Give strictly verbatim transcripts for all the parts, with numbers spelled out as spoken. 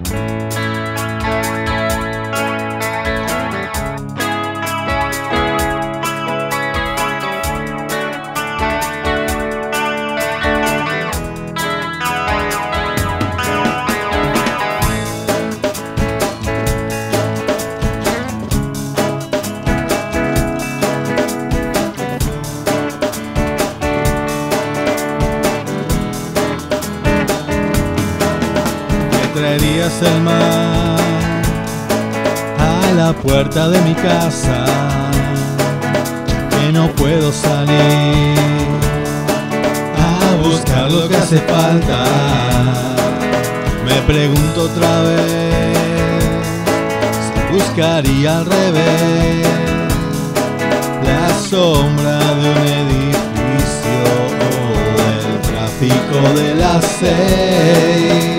Traerías el mar a la puerta de mi casa, que no puedo salir a buscar lo que hace falta. Me pregunto otra vez si buscaría al revés la sombra de un edificio o el tráfico de las seis.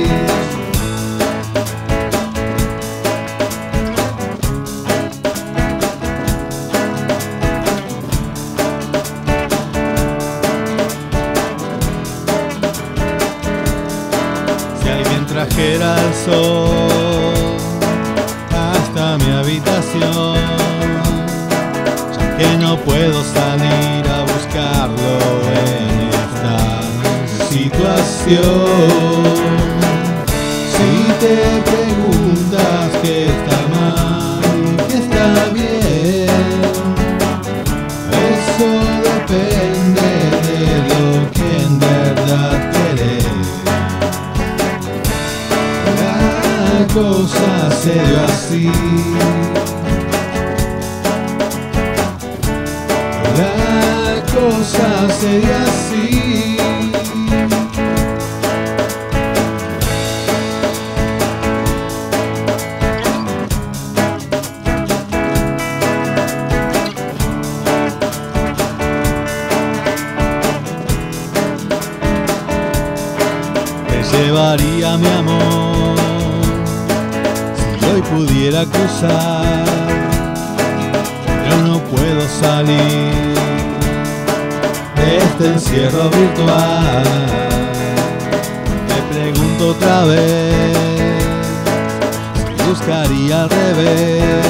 Trajera el sol hasta mi habitación, ya que no puedo salir a buscarlo en esta situación. Si te preguntas qué está mal y qué está bien, eso depende de lo que en verdad querés. La cosa se dio así, la cosa se dio así. Te llevaría mi amor hoy pudiera cruzar, pero no puedo salir de este encierro virtual. Me pregunto otra vez si buscaría al revés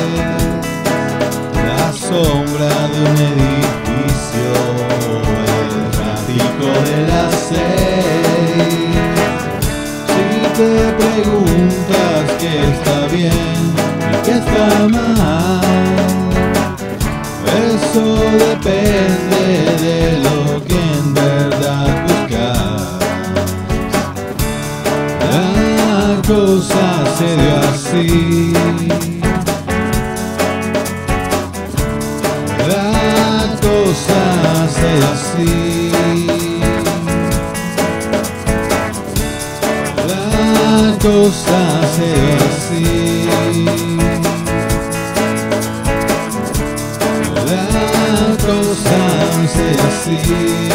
la sombra de un edificio o el tráfico de las seis. Si te preguntas qué está bien y qué está mal, eso depende de lo que en verdad buscas. La cosa se dio así, la cosa se dio así. La cosa se dio así, la cosa se dio así.